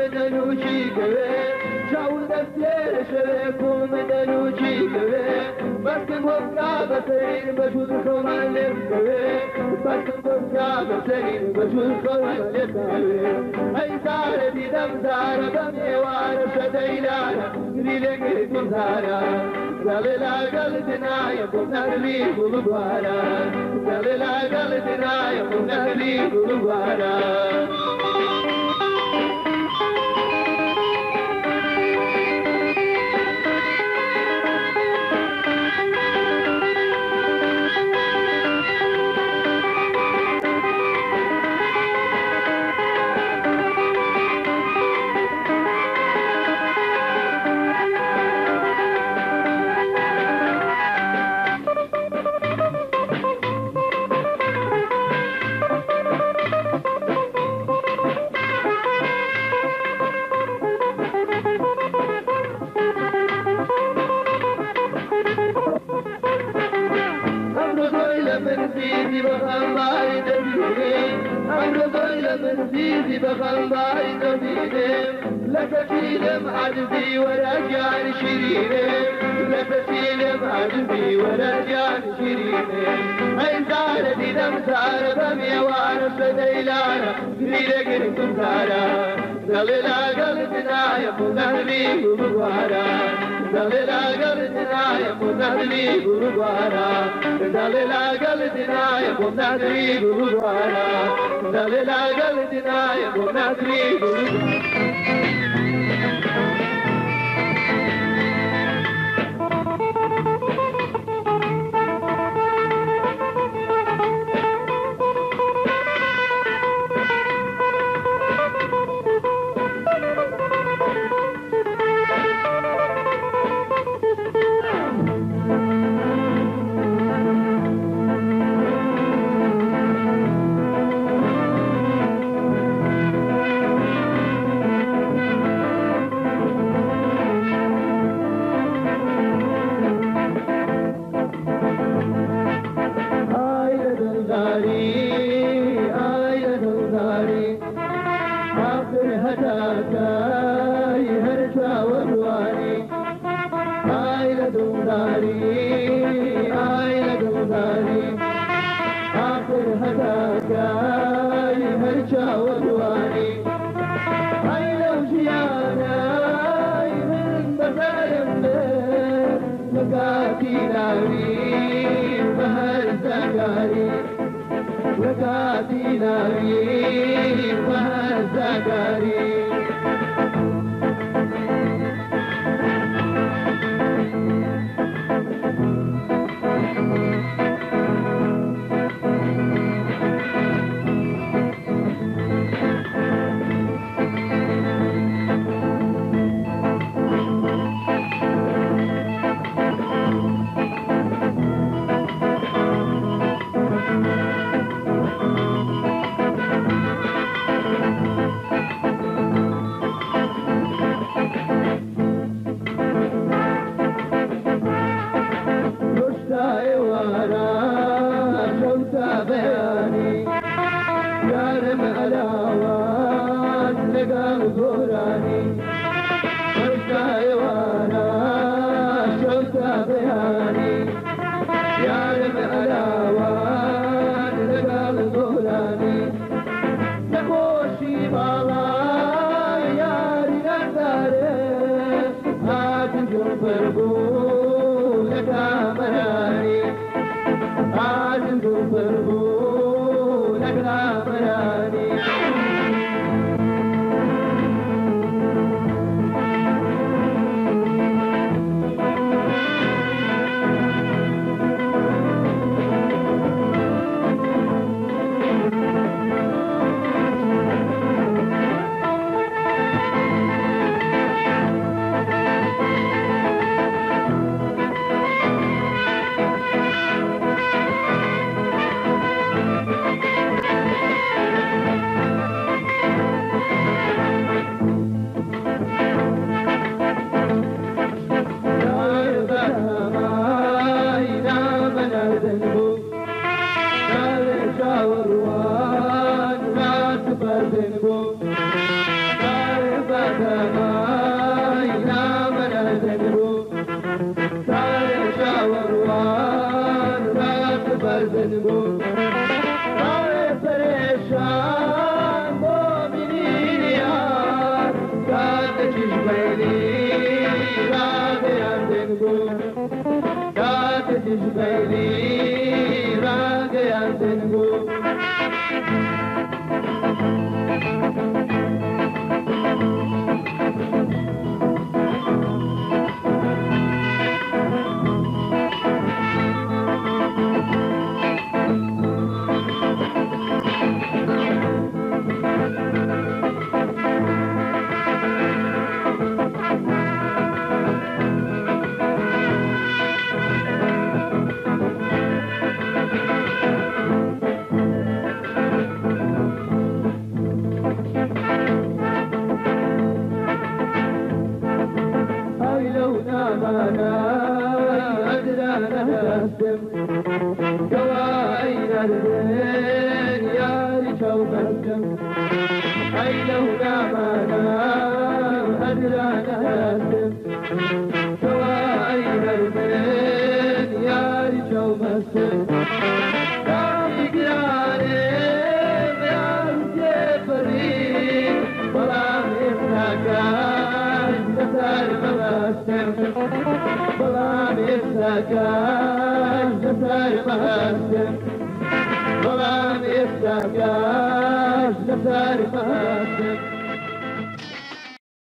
دلوچی کوي چاول دستیر شوه کوم دلوچی کوي بس کوکا بسرین بجود خوالم کوي بس کوکا بسرین بجود خوالم کوي ای زار دیدم زار بمیوار شدیلانا گریلک گزارا زللا قلبنا يكون نهلي بلوارا زللا قلبنا يكون نهلي بلوارا بخلباي دمينه لا تسيلم عجبي ولا جان شرينه لا تسيلم عجبي ولا جان شرينه اي زارتي دم زار بمي وانا سديلانا قريلك انتم زارا دللا قلبنا يكون اهلي بغوارا دللا قلبنا يكون اهلي بغوارا دللا قلبنا يكون اهلي بغوارا دللا قلبنا يكون اهلي بغوارا مسلم أي لولا ما نام أدرانا هدم سواء المن يا رجو مسلم رامي قرارم يا رجفرين ولا مساكان نسار مسلم ولا مساكان نسار مسلم ولا مساكان نسار مسلم